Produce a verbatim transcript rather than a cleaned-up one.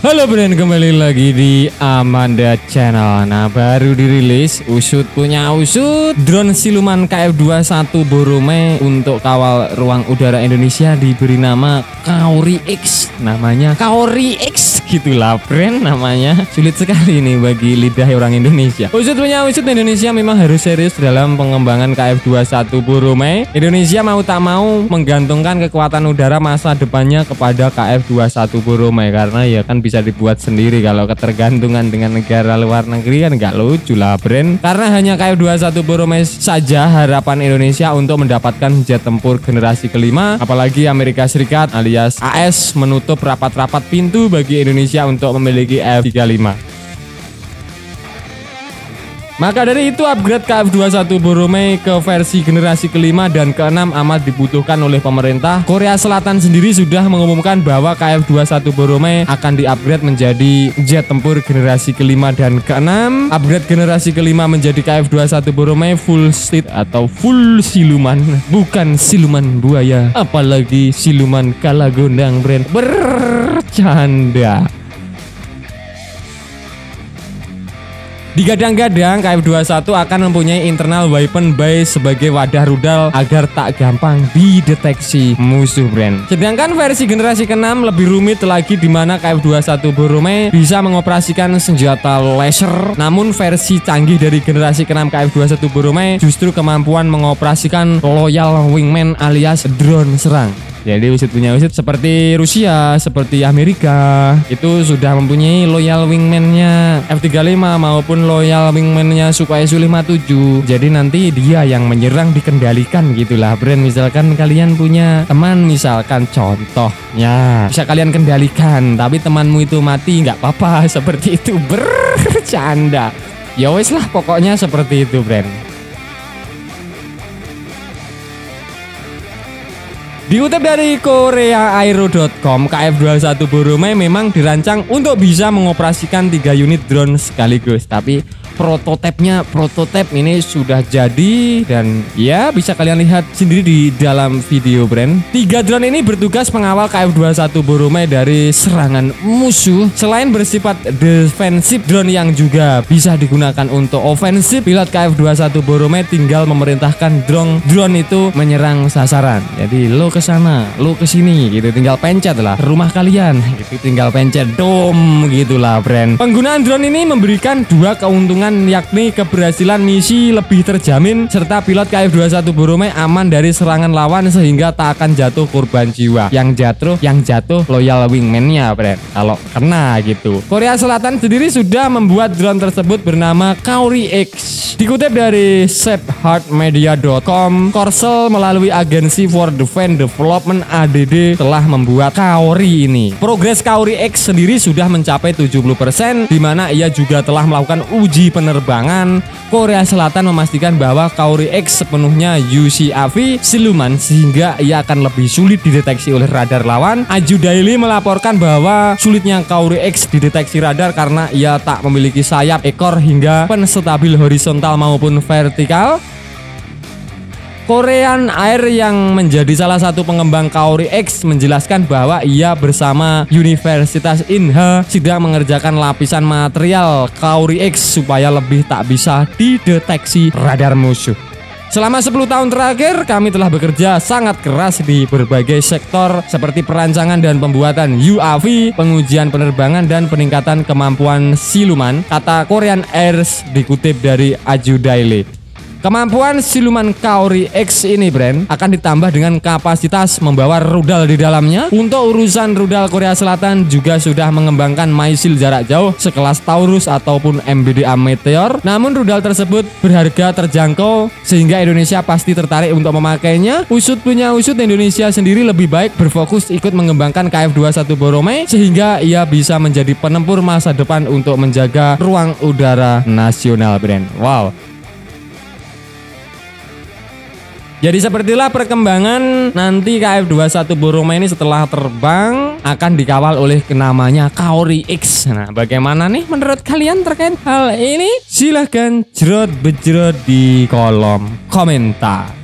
Halo Bren, kembali lagi di Amanda Channel. Nah, baru dirilis Usut punya Usut drone siluman K F dua puluh satu Boromei untuk kawal ruang udara Indonesia diberi nama Kaori X. Namanya Kaori X gitulah Bren namanya. Sulit sekali nih bagi lidah orang Indonesia. Usut punya Usut Indonesia memang harus serius dalam pengembangan K F dua puluh satu Boromei. Indonesia mau tak mau menggantungkan kekuatan udara masa depannya kepada K F dua puluh satu Boromei, karena ya kan bisa bisa dibuat sendiri. Kalau ketergantungan dengan negara luar negeri kan nggak lucu lah Bren. Karena hanya K F dua puluh satu Boromei saja harapan Indonesia untuk mendapatkan jet tempur generasi kelima. Apalagi Amerika Serikat alias A S menutup rapat-rapat pintu bagi Indonesia untuk memiliki F tiga puluh lima. Maka dari itu upgrade K F dua puluh satu Boromei ke versi generasi kelima dan keenam amat dibutuhkan oleh pemerintah. Korea Selatan sendiri sudah mengumumkan bahwa K F dua puluh satu Boromei akan di-upgrade menjadi jet tempur generasi kelima dan keenam. Upgrade generasi kelima menjadi K F dua puluh satu Boromei full state atau full siluman, bukan siluman buaya, apalagi siluman kalagondang Bren. Bercanda. Digadang-gadang K F dua puluh satu akan mempunyai internal weapon bay sebagai wadah rudal agar tak gampang dideteksi musuh Bren. Sedangkan versi generasi keenam lebih rumit lagi, di mana K F dua puluh satu Boromei bisa mengoperasikan senjata laser. Namun versi canggih dari generasi keenam K F dua puluh satu Boromei justru kemampuan mengoperasikan loyal wingman alias drone serang. Jadi Usut punya Usut seperti Rusia, seperti Amerika itu sudah mempunyai loyal wingman-nya F tiga puluh lima maupun loyal wingman-nya Sukhoi Su lima puluh tujuh. Jadi nanti dia yang menyerang dikendalikan gitulah Bren. Misalkan kalian punya teman, misalkan contohnya bisa kalian kendalikan, tapi temanmu itu mati, nggak apa-apa. Seperti itu. Bercanda. Ya wes lah pokoknya seperti itu Bren. Dikutip dari korea aero dot com, K F dua puluh satu Boromei memang dirancang untuk bisa mengoperasikan tiga unit drone sekaligus, tapi prototipenya prototip ini sudah jadi dan ya bisa kalian lihat sendiri di dalam video Bren. Tiga drone ini bertugas mengawal K F dua puluh satu Boromei dari serangan musuh. Selain bersifat defensif, drone yang juga bisa digunakan untuk ofensif. Pilot K F dua puluh satu Boromei tinggal memerintahkan drone drone itu menyerang sasaran. Jadi lo ke sana, lo ke sini gitu, tinggal pencet lah rumah kalian gitu, tinggal pencet dom gitulah Bren. Penggunaan drone ini memberikan dua keuntungan, yakni keberhasilan misi lebih terjamin serta pilot K F dua puluh satu Boromei aman dari serangan lawan sehingga tak akan jatuh korban jiwa. Yang jatuh yang jatuh loyal wingman-nya Bren kalau kena gitu. Korea Selatan sendiri sudah membuat drone tersebut bernama Kaori X. Dikutip dari Shepherd Media dot com, Korsel melalui agensi for Defense Development A D D telah membuat Kaori ini. Progres Kaori X sendiri sudah mencapai tujuh puluh persen, di mana ia juga telah melakukan uji penerbangan. Korea Selatan memastikan bahwa Kaori X sepenuhnya U C A V siluman sehingga ia akan lebih sulit dideteksi oleh radar lawan. Aju Daily melaporkan bahwa sulitnya Kaori X dideteksi radar karena ia tak memiliki sayap, ekor hingga penstabil horizontal maupun vertikal. Korean Air yang menjadi salah satu pengembang Kaori X menjelaskan bahwa ia bersama Universitas Inha sedang mengerjakan lapisan material Kaori X supaya lebih tak bisa dideteksi radar musuh. Selama sepuluh tahun terakhir kami telah bekerja sangat keras di berbagai sektor seperti perancangan dan pembuatan U A V, pengujian penerbangan dan peningkatan kemampuan siluman, kata Korean Air dikutip dari Aju Daily. Kemampuan siluman Kaori X ini Bren akan ditambah dengan kapasitas membawa rudal di dalamnya. Untuk urusan rudal, Korea Selatan juga sudah mengembangkan misil jarak jauh sekelas Taurus ataupun M B D A Meteor. Namun rudal tersebut berharga terjangkau sehingga Indonesia pasti tertarik untuk memakainya. Usut punya Usut Indonesia sendiri lebih baik berfokus ikut mengembangkan K F dua puluh satu Boromei sehingga ia bisa menjadi penempur masa depan untuk menjaga ruang udara nasional Bren. Wow. Jadi sepertilah perkembangan nanti K F dua puluh satu Boromei ini setelah terbang akan dikawal oleh namanya Kaori X. Nah, bagaimana nih menurut kalian terkait hal ini? Silahkan jerot bejrot di kolom komentar.